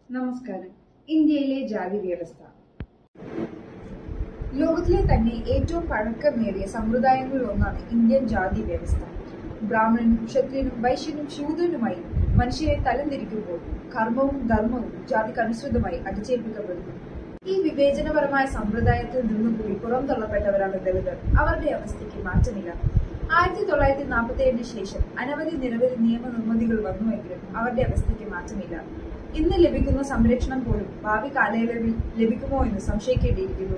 നമസ്കാരം. ഇന്ത്യയിലെ ജാതി വ്യവസ്ഥ ലോകത്തിലെ തന്നെ ഏറ്റവും പഴക്കമേറിയ സമ്പ്രദായങ്ങളിൽ ഒന്നാണ് ഇന്ത്യൻ ജാതി വ്യവസ്ഥ. ബ്രാഹ്മണനും ക്ഷത്രിയനും വൈശ്യനും ശൂദ്രനുമായി മനുഷ്യരെ തരംതിരിക്കുമ്പോൾ കർമ്മവും ധർമ്മവും ജാതിക്കനുസൃതമായി അടിച്ചേൽപ്പിക്കപ്പെടുന്നു. ഈ വിവേചനപരമായ സമ്പ്രദായത്തിൽ നിന്നും കൂടി പുറംതള്ളപ്പെട്ടവരാണ് ദളിതർ. അവരുടെ അവസ്ഥയ്ക്ക് മാറ്റമില്ല. 1947 ശേഷം നിരവധി നിയമനിർമ്മിതികൾ വന്നുവെങ്കിലും അവരുടെ അവസ്ഥയ്ക്ക് മാറ്റമില്ല. ഇന്ന് ലഭിക്കുന്ന സംരക്ഷണം പോലും ഭാവി കാലയളവിൽ ലഭിക്കുമോ എന്ന് സംശയിക്കേണ്ടിയിരിക്കുന്നു.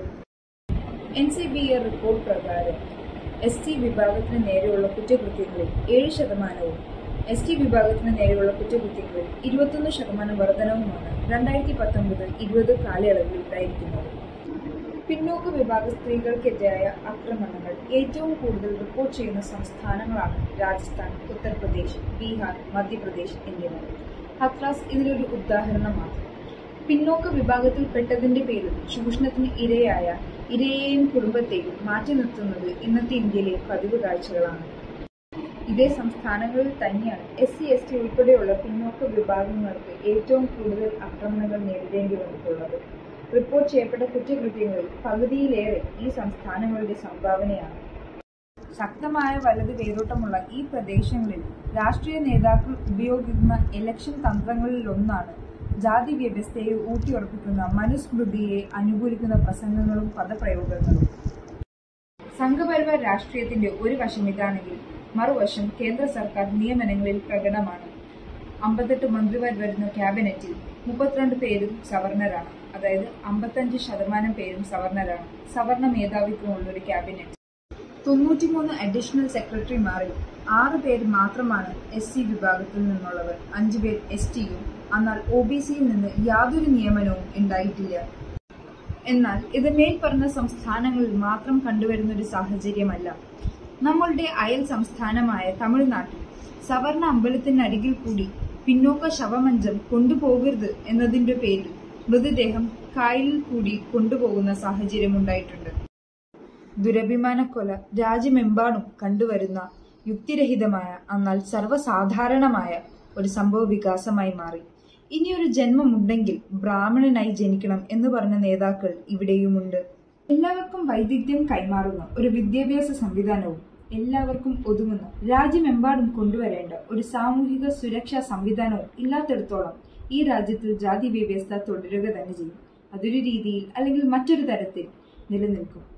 NCBA റിപ്പോർട്ട് പ്രകാരം ST വിഭാഗത്തിന് നേരെയുള്ള കുറ്റകൃത്യങ്ങളിൽ 7%, ST വിഭാഗത്തിന് നേരെയുള്ള കുറ്റകൃത്യങ്ങളിൽ 21% വർധനവുമാണ് 2019-20 കാലയളവിൽ ഉണ്ടായിരിക്കുന്നത്. പിന്നോക്ക വിഭാഗ സ്ത്രീകൾക്കെതിരായ ആക്രമണങ്ങൾ ഏറ്റവും കൂടുതൽ റിപ്പോർട്ട് ചെയ്യുന്ന സംസ്ഥാനങ്ങളാണ് രാജസ്ഥാൻ, ഉത്തർപ്രദേശ്, ബീഹാർ, മധ്യപ്രദേശ് എന്നിവ. ഹത്രാസ് ഇതിലൊരു ഉദാഹരണമാണ്. പിന്നോക്ക വിഭാഗത്തിൽപ്പെട്ടതിന്റെ പേരിൽ ചൂഷണത്തിന് ഇരയെയും കുടുംബത്തെയും മാറ്റി നിർത്തുന്നത് ഇന്നത്തെ ഇന്ത്യയിലെ പതിവ് കാഴ്ചകളാണ്. ഇതേ സംസ്ഥാനങ്ങളിൽ തന്നെയാണ് SC/ST ഉൾപ്പെടെയുള്ള പിന്നോക്ക വിഭാഗങ്ങൾക്ക് ഏറ്റവും കൂടുതൽ ആക്രമണങ്ങൾ നേരിടേണ്ടി വന്നിട്ടുള്ളത്. റിപ്പോർട്ട് ചെയ്യപ്പെട്ട കുറ്റകൃത്യങ്ങളിൽ പകുതിയിലേറെ ഈ സംസ്ഥാനങ്ങളുടെ സംഭാവനയാണ്. ശക്തമായ വലത് വേരോട്ടമുള്ള ഈ പ്രദേശങ്ങളിൽ രാഷ്ട്രീയ നേതാക്കൾ ഉപയോഗിക്കുന്ന ഇലക്ഷൻ തന്ത്രങ്ങളിലൊന്നാണ് ജാതി വ്യവസ്ഥയെ ഊട്ടിയുറപ്പിക്കുന്ന മനുസ്മൃതിയെ അനുകൂലിക്കുന്ന പ്രസംഗങ്ങളും പദപ്രയോഗങ്ങളും. സംഘപരിവാർ രാഷ്ട്രീയത്തിന്റെ ഒരു വശം ഇതാണെങ്കിൽ മറുവശം കേന്ദ്ര സർക്കാർ നിയമനങ്ങളിൽ പ്രകടമാണ്. 58 മന്ത്രിമാർ വരുന്ന ക്യാബിനറ്റിൽ 32 പേരും സവർണരാണ്. അതായത് 55% പേരും സവർണരാണ്. സവർണ മേധാവിത്വമുള്ള ഒരു ക്യാബിനറ്റ്. 93 അഡീഷണൽ സെക്രട്ടറിമാരിൽ 6 പേര് മാത്രമാണ് SC വിഭാഗത്തിൽ നിന്നുള്ളവർ. 5 പേർ STയും. എന്നാൽ OBCയിൽ നിന്ന് യാതൊരു നിയമനവും ഉണ്ടായിട്ടില്ല. എന്നാൽ ഇത് മേൽപ്പറഞ്ഞ സംസ്ഥാനങ്ങളിൽ മാത്രം കണ്ടുവരുന്ന ഒരു സാഹചര്യമല്ല. നമ്മളുടെ അയൽ സംസ്ഥാനമായ തമിഴ്നാട്ടിൽ സവർണ അമ്പലത്തിനരികിൽ കൂടി പിന്നോക്ക ശവമഞ്ചം കൊണ്ടുപോകരുത് എന്നതിന്റെ പേരിൽ മൃതദേഹം കായലിൽ കൂടി കൊണ്ടുപോകുന്ന സാഹചര്യമുണ്ടായിട്ടുണ്ട്. ദുരഭിമാനക്കൊല രാജ്യമെമ്പാടും കണ്ടുവരുന്ന യുക്തിരഹിതമായ എന്നാൽ സർവ്വസാധാരണമായ ഒരു സംഭവ വികാസമായി മാറി. ഇനിയൊരു ജന്മമുണ്ടെങ്കിൽ ബ്രാഹ്മണനായി ജനിക്കണം എന്ന് പറഞ്ഞ നേതാക്കൾ ഇവിടെയുമുണ്ട്. എല്ലാവർക്കും വൈദഗ്ധ്യം കൈമാറുന്ന ഒരു വിദ്യാഭ്യാസ സംവിധാനവും എല്ലാവർക്കും ഒതുങ്ങുന്ന രാജ്യമെമ്പാടും കൊണ്ടുവരേണ്ട ഒരു സാമൂഹിക സുരക്ഷാ സംവിധാനവും ഇല്ലാത്തിടത്തോളം ഈ രാജ്യത്തിൽ ജാതി വ്യവസ്ഥ തുടരുക തന്നെ ചെയ്യും. അതൊരു രീതിയിൽ അല്ലെങ്കിൽ മറ്റൊരു തരത്തിൽ നിലനിൽക്കും.